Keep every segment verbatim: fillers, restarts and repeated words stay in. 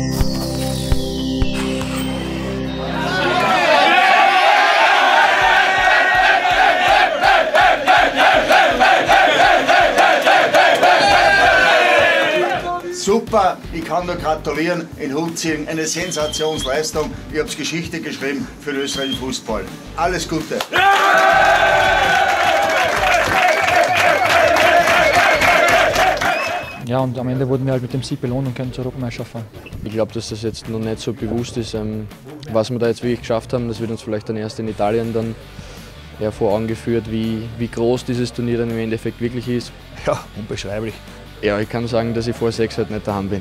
Super, ich kann nur gratulieren, in Hut ziehen, eine Sensationsleistung. Ihr habt Geschichte geschrieben für den österreichischen Fußball. Alles Gute! Ja, und am Ende wurden wir halt mit dem Sieg belohnt und können zur Europameisterschaft fahren. Ich glaube, dass das jetzt noch nicht so bewusst ist, was wir da jetzt wirklich geschafft haben. Das wird uns vielleicht dann erst in Italien dann ja, vor Augen geführt, wie, wie groß dieses Turnier dann im Endeffekt wirklich ist. Ja, unbeschreiblich. Ja, ich kann sagen, dass ich vor sechs halt nicht daheim bin.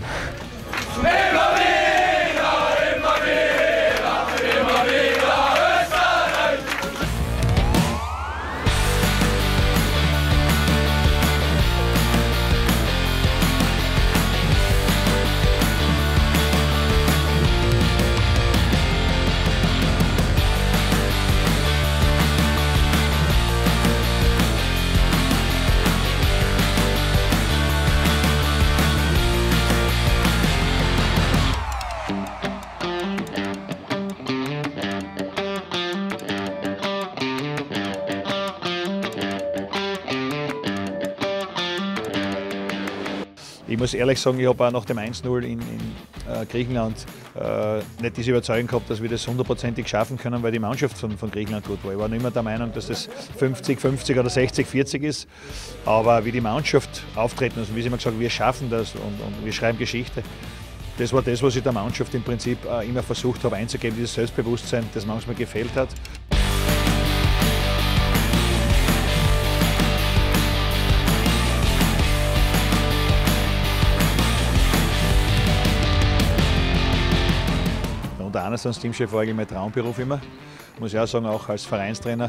Ich muss ehrlich sagen, ich habe auch nach dem eins null in, in äh, Griechenland äh, nicht diese Überzeugung gehabt, dass wir das hundertprozentig schaffen können, weil die Mannschaft von, von Griechenland gut war. Ich war nicht immer der Meinung, dass das fünfzig fünfzig oder sechzig vierzig ist, aber wie die Mannschaft auftreten ist, wie sie immer gesagt haben, wir schaffen das und, und wir schreiben Geschichte. Das war das, was ich der Mannschaft im Prinzip äh, immer versucht habe einzugeben, dieses Selbstbewusstsein, das manchmal gefehlt hat. Der Anders als Teamchef war eigentlich mein Traumberuf immer, muss ich auch sagen, auch als Vereinstrainer.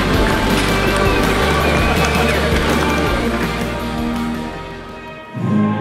Applaus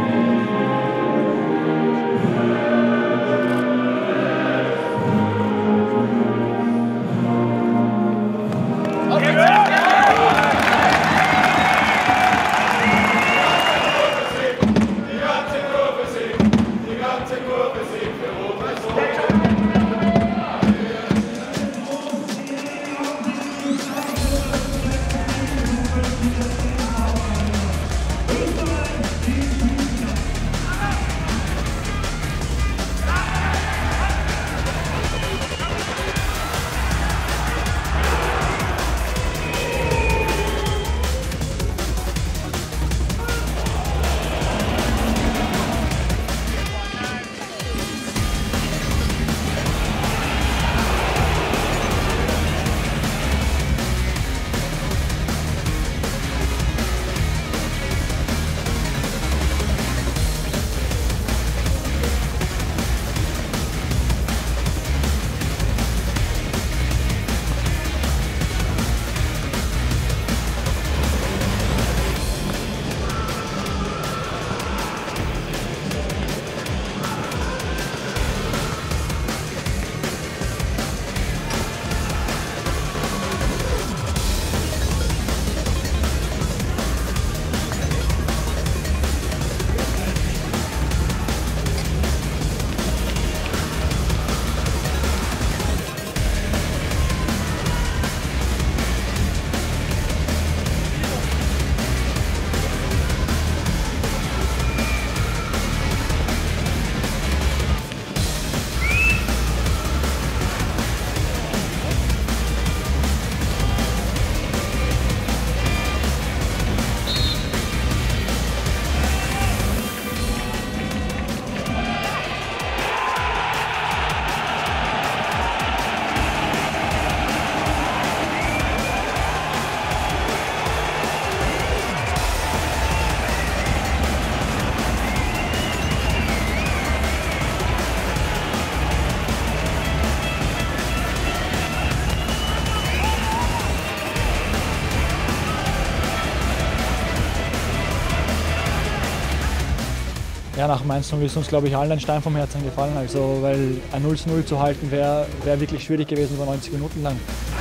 Ja, nach dem eins zu null ist uns, glaube ich, allen ein Stein vom Herzen gefallen. Also, weil ein null zu null zu halten wäre wär wirklich schwierig gewesen über neunzig Minuten lang.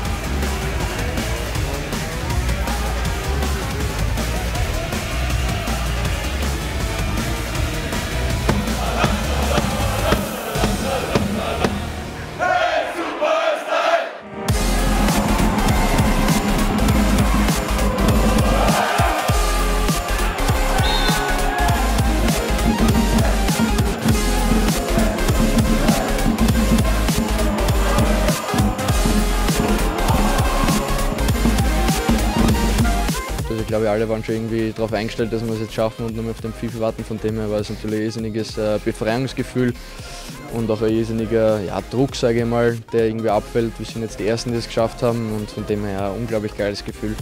Also ich glaube, alle waren schon irgendwie darauf eingestellt, dass wir es jetzt schaffen und nur mehr auf den FIFA warten. Von dem her war es natürlich ein irrsinniges äh, Befreiungsgefühl und auch ein irrsinniger ja, Druck, sage ich mal, der irgendwie abfällt. Wir sind jetzt die Ersten, die es geschafft haben und von dem her ein unglaublich geiles Gefühl.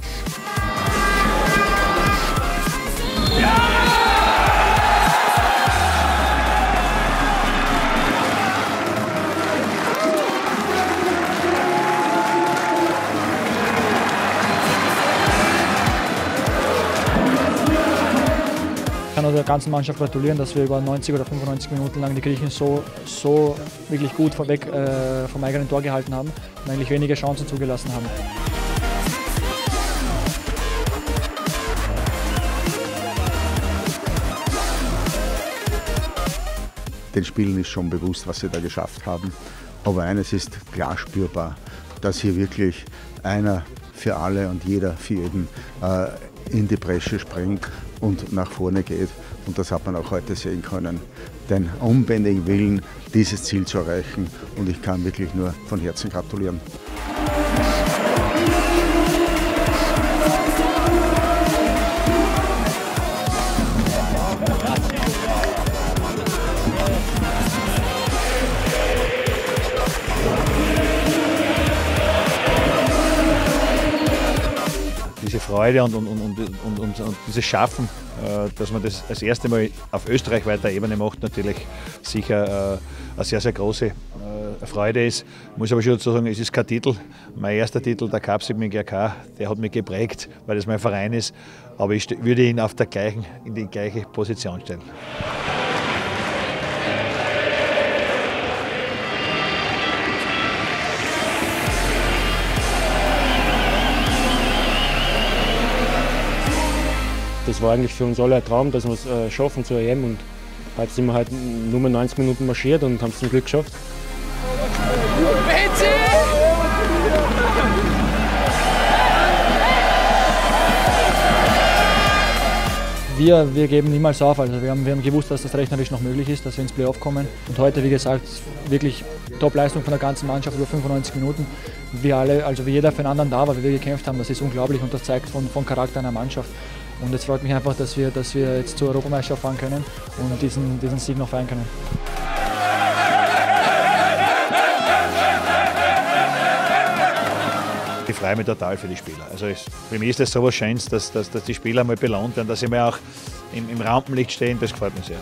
Ich kann der ganzen Mannschaft gratulieren, dass wir über neunzig oder fünfundneunzig Minuten lang die Griechen so, so wirklich gut vorweg äh, vom eigenen Tor gehalten haben und eigentlich wenige Chancen zugelassen haben. Den Spielern ist schon bewusst, was sie da geschafft haben. Aber eines ist klar spürbar, dass hier wirklich einer für alle und jeder für jeden äh, in die Bresche springt und nach vorne geht. Und das hat man auch heute sehen können. Den unbändigen Willen, dieses Ziel zu erreichen. Und ich kann wirklich nur von Herzen gratulieren. Diese Freude und, und, und, und, und, und dieses Schaffen, äh, dass man das das erste Mal auf österreichweiter Ebene macht, natürlich sicher äh, eine sehr, sehr große äh, Freude ist. Ich muss aber schon dazu sagen, es ist kein Titel. Mein erster Titel, der Cupsieg mit G R K, der hat mich geprägt, weil das mein Verein ist. Aber ich würde ihn auf der gleichen, in die gleiche Position stellen. Das war eigentlich für uns alle ein Traum, dass wir es äh, schaffen zur E M und heute sind wir halt nur mehr neunzig Minuten marschiert und haben es zum Glück geschafft. Wir, wir geben niemals auf, also wir haben, wir haben gewusst, dass das rechnerisch noch möglich ist, dass wir ins Playoff kommen. Und heute, wie gesagt, wirklich Top-Leistung von der ganzen Mannschaft über fünfundneunzig Minuten. Wir alle, also wie jeder für einen anderen da war, wie wir gekämpft haben, das ist unglaublich und das zeigt von, von Charakter einer Mannschaft. Und es freut mich einfach, dass wir, dass wir jetzt zur Europameisterschaft fahren können und diesen, diesen Sieg noch feiern können. Ich freue mich total für die Spieler. Also es, für mich ist das so was Schönes, dass, dass, dass die Spieler mal belohnt werden, dass sie mal auch im, im Rampenlicht stehen, das gefällt mir sehr.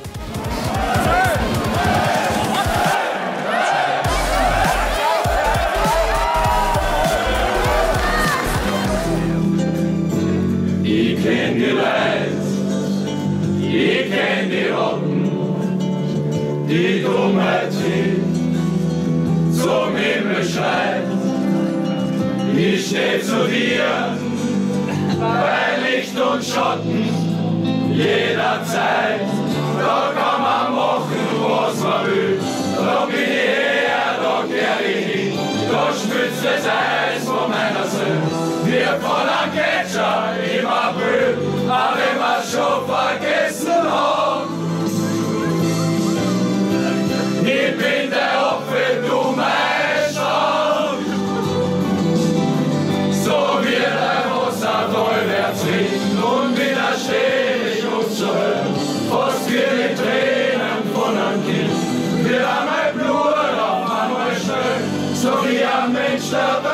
Ich kenn die Leid, ich kenn die Rotten, die Dummheit, die zum Himmel schreit. Ich steh zu dir, bei Licht und Schatten, jederzeit. Da kann man machen, was man will. Da bin ich her, da kehr ich hin. Da spitzt das Eis von meiner Seele. Wir von einem Gletscher im April, aber wenn wir schon vergessen haben. Ich bin der Apfel, du mein Staub. So wie der Wasserfall wird's riechen und widerstehlich und zu hören. Fast wie die Tränen von einem Kind. Wir haben mein Blut auf einmal schnell, so wie ein Mensch dabei.